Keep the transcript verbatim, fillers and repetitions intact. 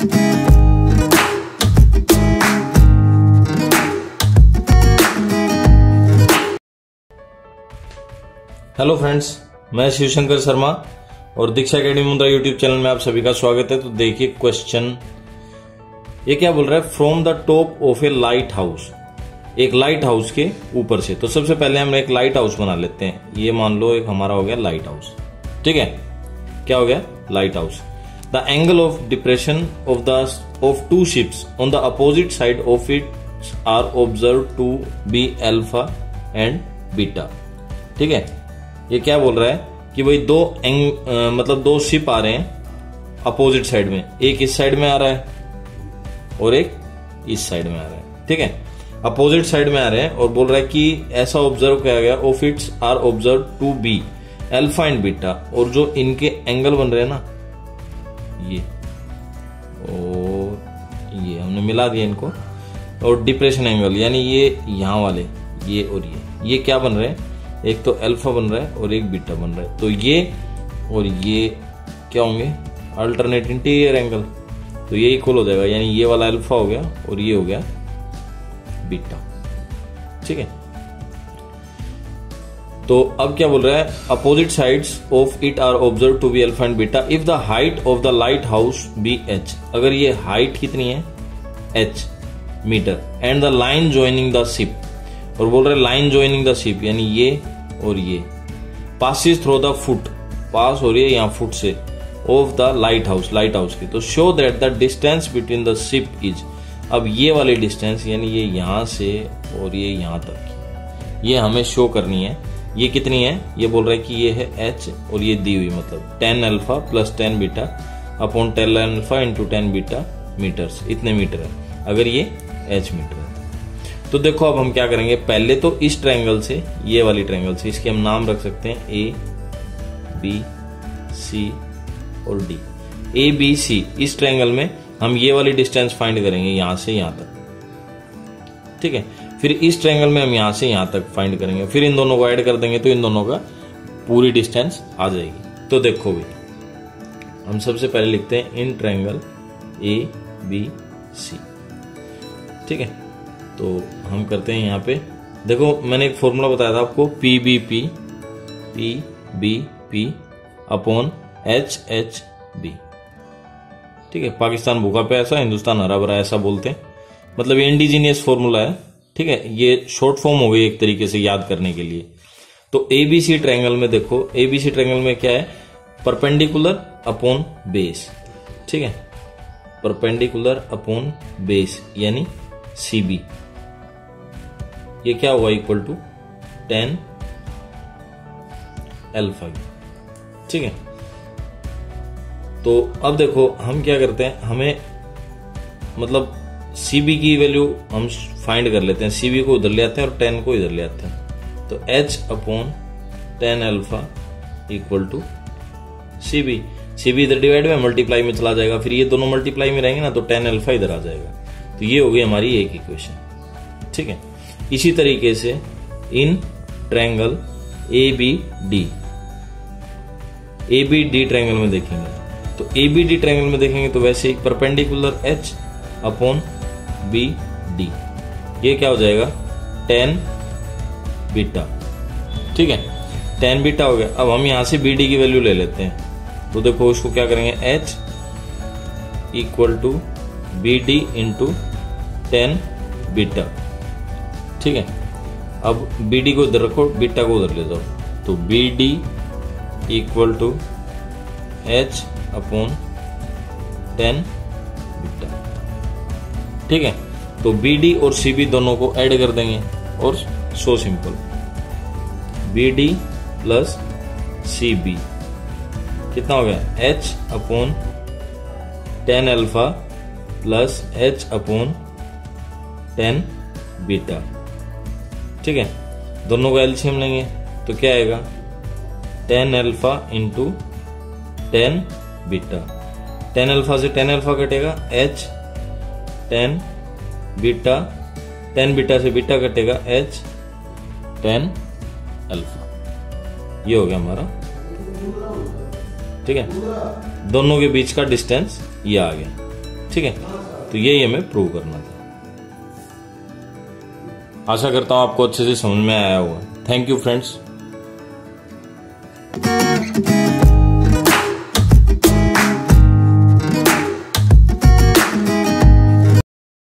Hello friends, मैं शिवशंकर शर्मा और Diksha academy Mudra YouTube channel में आप सभी का स्वागत है। तो देखिए क्वेश्चन, ये क्या बोल रहा है, from the top of a lighthouse, एक लाइट हाउस के ऊपर से। तो सबसे पहले हम एक लाइट हाउस बना लेते हैं। ये मान लो एक हमारा हो गया लाइट हाउस, ठीक है। क्या हो गया, lighthouse. The angle of depression of the of two ships on the opposite side of it are observe to be alpha and beta, ठीक है। ये क्या बोल रहा है कि भाई दो एंग आ, मतलब दो शिप आ रहे हैं अपोजिट साइड में, एक इस साइड में आ रहा है और एक इस साइड में आ रहा है, ठीक है। अपोजिट साइड में आ रहे हैं और बोल रहा है कि ऐसा ऑब्जर्व किया गया of its are observe to be alpha and beta, और जो इनके एंगल बन रहे हैं ना, ये और ये हमने मिला दिया इनको, और डिप्रेशन एंगल यानी ये यहां वाले, ये और ये ये क्या बन रहे हैं, एक तो अल्फा बन रहा है और एक बीटा बन रहा है। तो ये और ये क्या होंगे, अल्टरनेट इंटीरियर एंगल। तो ये इक्वल हो जाएगा, यानी ये वाला अल्फा हो गया और ये हो गया बीटा, ठीक है। तो अब क्या बोल रहा है, opposite sides of it are observe to be alpha and beta if the height of the lighthouse be H. अगर ये हाइट कितनी है, H metre, and the line joining the ship, और बोल रहे लाइन ज्वाइनिंग द शिप यानी ये और ये, पासिस थ्रू द फुट, पास हो रही है यहाँ फुट से, of the lighthouse, lighthouse की। तो show that the distance between the ship is, अब ये वाली डिस्टेंस यानी ये यहां से और ये यहां तक, ये हमें शो करनी है। ये कितनी है, ये बोल रहा है कि ये है एच और ये दी हुई, मतलब ten alpha plus ten beta upon ten alpha into ten beta metres, इतने मीटर है अगर ये एच मीटर है। तो देखो अब हम क्या करेंगे, पहले तो इस ट्रायंगल से, ये वाली ट्रायंगल से, इसके हम नाम रख सकते हैं ए बी सी और डी। ए बी सी, इस ट्रायंगल में हम ये वाली डिस्टेंस फाइंड करेंगे यहां से यहां तक, ठीक है। फिर इस ट्रायंगल में हम यहां से यहां तक फाइंड करेंगे, फिर इन दोनों को ऐड कर देंगे तो इन दोनों का पूरी डिस्टेंस आ जाएगी। तो देखो भी हम सबसे पहले लिखते हैं इन ट्रायंगल ए बी सी, ठीक है। तो हम करते हैं यहाँ पे, देखो मैंने एक फॉर्मूला बताया था आपको, P B P P B P upon H H B, ठीक है। पाकिस्तान भूखा प्यासा, हिंदुस्तान हरा भरा, ऐसा बोलते हैं, मतलब ये इंडिजीनियस फॉर्मूला है, ठीक है। ये शॉर्ट फॉर्म हो गई एक तरीके से याद करने के लिए। तो एबीसी ट्रायंगल में देखो, एबीसी ट्रायंगल में क्या है, परपेंडिकुलर अपॉन बेस, ठीक है, परपेंडिकुलर अपॉन बेस यानी सीबी, ये क्या हुआ, इक्वल टू टेन अल्फा, ठीक है। तो अब देखो हम क्या करते हैं, हमें मतलब सीबी की वैल्यू हम फाइंड कर लेते हैं, सीबी को उधर ले आते हैं और टेन को इधर ले आते हैं। तो H upon ten alpha equal to CB, CB इधर डिवाइड में मल्टीप्लाई में चला जाएगा, फिर ये दोनों मल्टीप्लाई में रहेंगे ना, तो टेन अल्फा इधर आ जाएगा। तो ये हो गई हमारी एक इक्वेशन, ठीक है। इसी तरीके से in triangle A B D, A B D triangle में देखेंगे, तो ए बी डी ट्रायंगल में देखेंगे तो वैसे एक perpendicular H upon B D, ये क्या हो जाएगा, टेन बीटा, ठीक है, टेन बीटा हो गया। अब हम यहां से बी डी की वैल्यू ले लेते हैं, तो देखो इसको क्या करेंगे, H equal to B D into ten beta, ठीक है। अब बी डी को इधर रखो, बीटा को उधर ले जाओ, तो B D equal to H upon ten beta, ठीक है। तो बी डी और सी बी दोनों को ऐड कर देंगे और so simple, B D plus C B कितना हो गया, H upon ten alpha plus H upon ten beta, ठीक है। दोनों का एलसीएम लेंगे तो क्या आएगा, ten alpha into ten beta, ten alpha से टेन अल्फा कटेगा, H ten beta, ten beta से बीटा कटेगा, एच टेन अल्फा, ये हो गया हमारा, ठीक है। दोनों के बीच का डिस्टेंस ये आ गया। ठीक है, तो यही हमें प्रूव करना था। आशा करता हूं आपको अच्छे से समझ में आया होगा। Thank you friends.